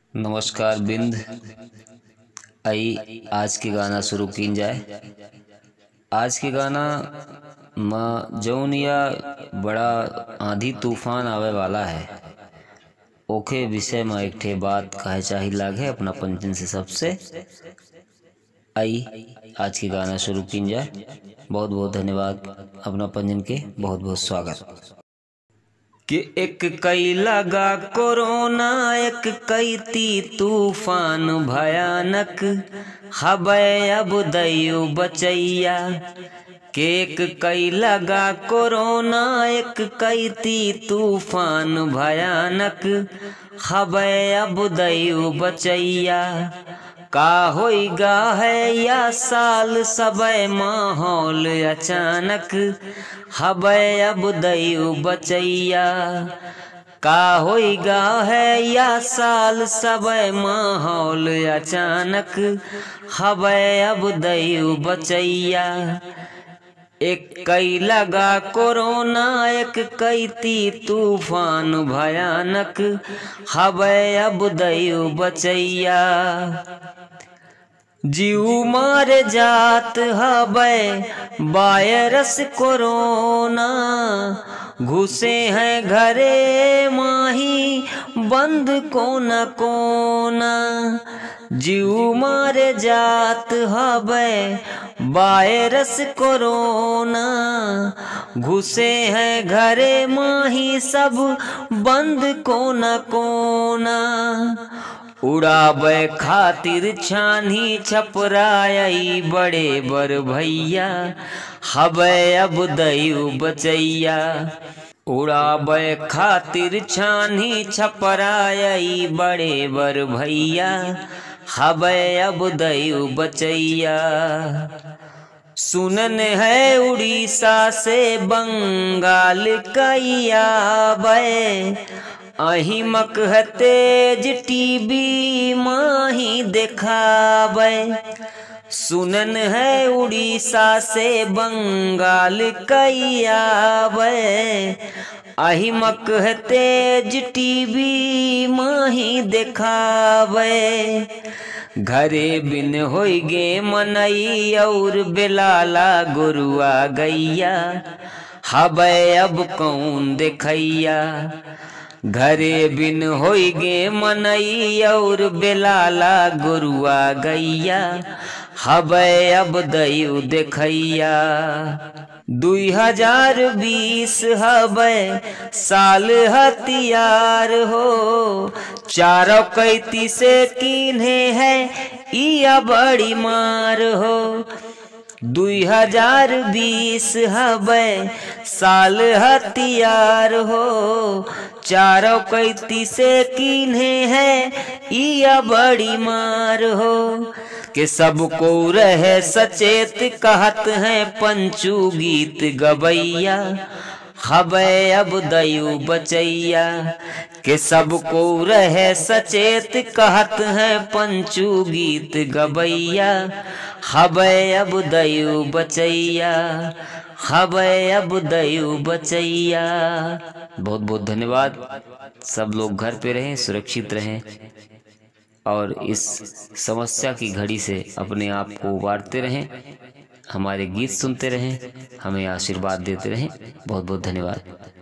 नमस्कार बिंद। आई आज के गाना शुरू की जाए। आज के गाना माँ जौनिया बड़ा आंधी तूफान आवे वाला है। ओखे विषय में एक ठे बात कहे चाही लागे अपना पंचन से सबसे। आई आज के गाना शुरू की जाए। बहुत बहुत धन्यवाद। अपना पंचन के बहुत बहुत स्वागत। कि एक कई लगा कोरोना, एक कई ती तूफान भयानक, हबै अब दयु बचैया। के एक कई लगा कोरोना, एक कई ती तूफान भयानक, हबै अब दयु बचैया। का होइगा है या साल सबे माहौल अचानक, हबै अब दयु बचैया। का होइगा है या साल सबे माहौल अचानक, हबै अब दयु बचैया। एक कई लगा कोरोना, एक कई ती तूफान भयानक, हबै अब दयु बचैया। जीव मार जात हबै वायरस कोरोना, घुसे हैं घरे माही बंद कोना कोना। जीव मार जात हबै वायरस कोरोना, घुसे हैं घरे माही सब बंद कोना कोना। उड़ावे खातिर छानी छपराई बड़े बर भैया, हबै अब दयु बचैया। उड़ावे खातिर छानी छपराई बड़े बर भैया, हबै अब दयु बचैया। सुनन है उड़ीसा से बंगाल कैया बै, अहिमक है तेज टीवी माही देखाबै। सुनन है उड़ीसा से बंगाल कैया बै, अहिमक है तेज टीवी माही देखाबै। घरे बिन होई गे मनई और बेलाला गुरुआ गैया, हबै अब कौन देखैया। घरे बिन होई गे मनई और बेलाला गुरुआ गैया, हबै अब दयु देखैया। 2020 हबै साल हथियार हो, चारों कैती से किन्हे है इया बड़ी मार हो। 2020 हबै साल हथियार हो, चारों कैती से किन्हे है इया बड़ी मार हो। कि सबको रहे सचेत कहत हैं पंचू गीत गवैया, हबै अब दयु बचैया। कि सबको रहे सचेत कहत हैं पंचू गीत गवैया, हबै अब दयु बचैया, हबै अब दयु बचैया। बहुत बहुत धन्यवाद। सब लोग घर पे रहें, सुरक्षित रहें और इस समस्या की घड़ी से अपने आप को उबारते रहें। हमारे गीत सुनते रहें, हमें आशीर्वाद देते रहें। बहुत बहुत धन्यवाद।